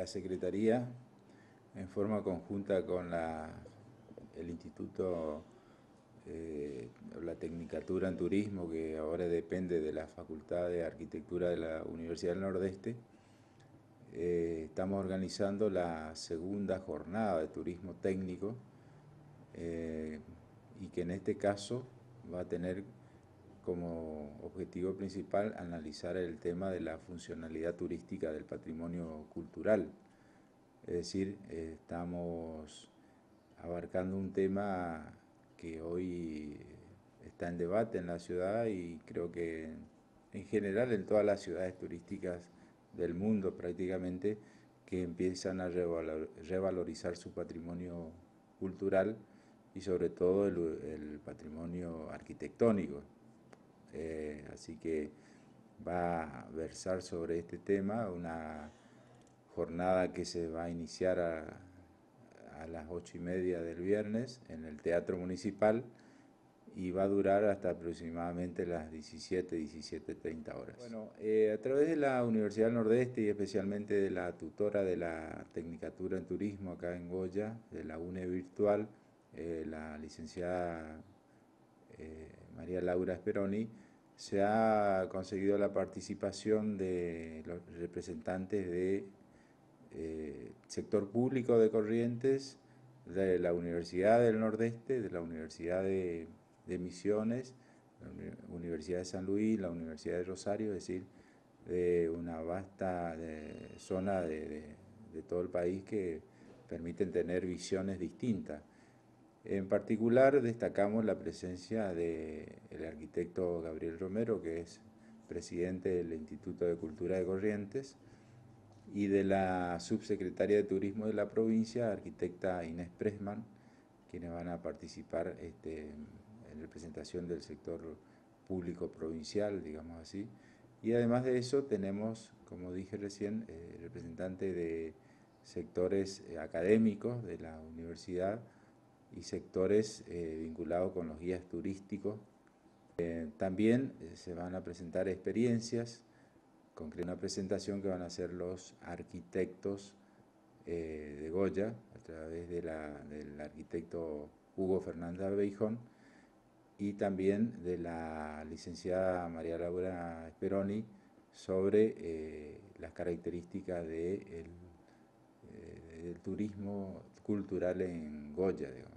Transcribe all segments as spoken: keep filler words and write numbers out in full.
La Secretaría, en forma conjunta con la, el Instituto, eh, la Tecnicatura en Turismo, que ahora depende de la Facultad de Arquitectura de la Universidad del Nordeste, eh, estamos organizando la segunda jornada de turismo técnico, eh, y que en este caso va a tener como objetivo principal analizar el tema de la funcionalidad turística del patrimonio cultural. Es decir, eh, estamos abarcando un tema que hoy está en debate en la ciudad y creo que en general en todas las ciudades turísticas del mundo prácticamente, que empiezan a revalorizar su patrimonio cultural y sobre todo el, el patrimonio arquitectónico. Eh, así que va a versar sobre este tema una jornada que se va a iniciar a, a las ocho y media del viernes en el Teatro Municipal y va a durar hasta aproximadamente las diecisiete, diecisiete treinta horas. Bueno, eh, a través de la Universidad del Nordeste y especialmente de la tutora de la Tecnicatura en Turismo acá en Goya, de la UNE Virtual, eh, la licenciada eh, María Laura Speroni, se ha conseguido la participación de los representantes del eh, sector público de Corrientes, de la Universidad del Nordeste, de la Universidad de, de Misiones, la Universidad de San Luis, la Universidad de Rosario, es decir, de una vasta de, zona de, de, de todo el país que permiten tener visiones distintas. En particular destacamos la presencia del arquitecto Gabriel Romero, que es presidente del Instituto de Cultura de Corrientes, y de la subsecretaria de Turismo de la provincia, arquitecta Inés Pressman, quienes van a participar este, en representación del sector público provincial, digamos así. Y además de eso tenemos, como dije recién, eh, representantes de sectores eh, académicos de la universidad y sectores eh, vinculados con los guías turísticos. Eh, también eh, se van a presentar experiencias, con una presentación que van a hacer los arquitectos eh, de Goya, a través de la, del arquitecto Hugo Fernández Beijón, y también de la licenciada María Laura Speroni, sobre eh, las características de el, eh, del turismo cultural en Goya, digamos.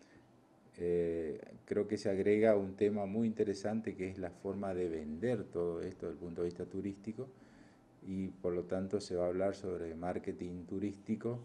Eh, creo que se agrega un tema muy interesante que es la forma de vender todo esto desde el punto de vista turístico, y por lo tanto se va a hablar sobre marketing turístico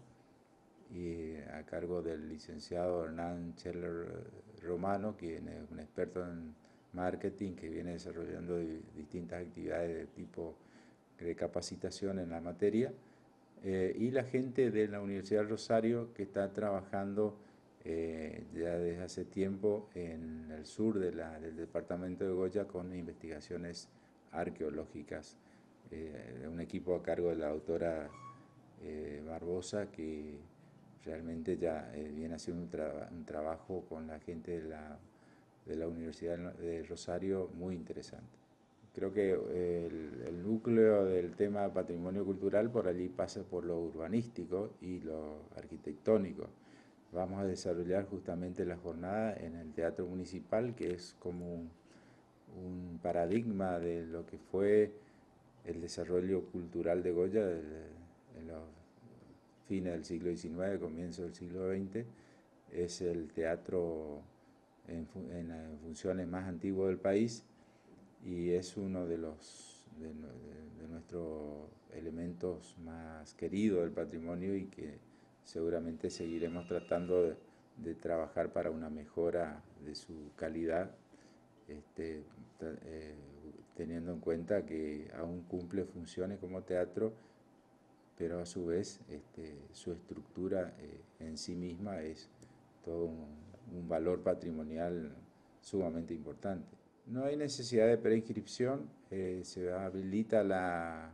y a cargo del licenciado Hernán Scheller Romano, quien es un experto en marketing que viene desarrollando distintas actividades de tipo de capacitación en la materia, eh, y la gente de la Universidad del Rosario que está trabajando eh, ya desde hace tiempo en el sur de la, del departamento de Goya con investigaciones arqueológicas. Eh, un equipo a cargo de la doctora eh, Barbosa, que realmente ya eh, viene haciendo un, tra un, trabajo con la gente de la, de la Universidad de Rosario muy interesante. Creo que eh, el, el núcleo del tema patrimonio cultural por allí pasa por lo urbanístico y lo arquitectónico. Vamos a desarrollar justamente la jornada en el Teatro Municipal, que es como un, un paradigma de lo que fue el desarrollo cultural de Goya de, de, en los fines del siglo diecinueve, comienzo del siglo veinte. Es el teatro en, en, en funciones más antiguo del país y es uno de los de, de, de nuestros elementos más queridos del patrimonio, y que seguramente seguiremos tratando de, de trabajar para una mejora de su calidad, este, eh, teniendo en cuenta que aún cumple funciones como teatro, pero a su vez este, su estructura eh, en sí misma es todo un, un valor patrimonial sumamente importante. No hay necesidad de preinscripción, eh, se habilita la,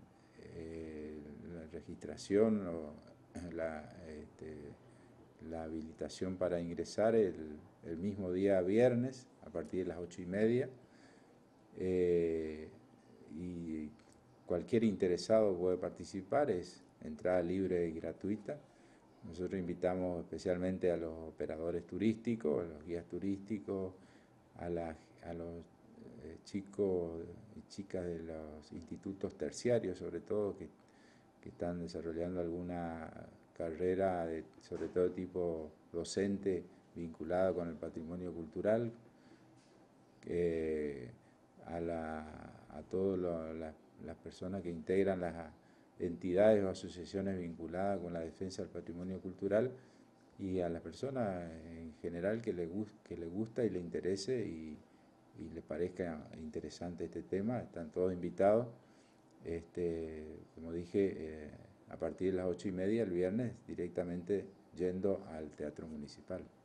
eh, la registración o la, este, la habilitación para ingresar el, el mismo día viernes a partir de las ocho y media, eh, y cualquier interesado puede participar. Es entrada libre y gratuita. Nosotros invitamos especialmente a los operadores turísticos, a los guías turísticos, a, la, a los eh, chicos y chicas de los institutos terciarios, sobre todo, que, que están desarrollando alguna carrera, de, sobre todo tipo docente, vinculada con el patrimonio cultural, eh, a, la, a todas las, las personas que integran las entidades o asociaciones vinculadas con la defensa del patrimonio cultural, y a las personas en general que le, que le gusta y le interese y, y le parezca interesante este tema. Están todos invitados, este, como dije, eh, a partir de las ocho y media el viernes, directamente yendo al Teatro Municipal.